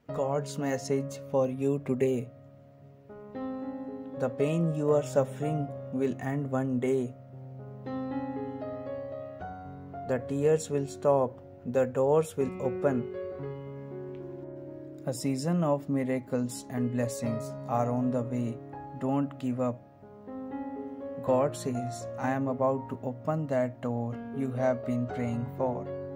God's message for you today. The pain you are suffering will end one day. The tears will stop, the doors will open. A season of miracles and blessings are on the way. Don't give up. God says, I am about to open that door you have been praying for.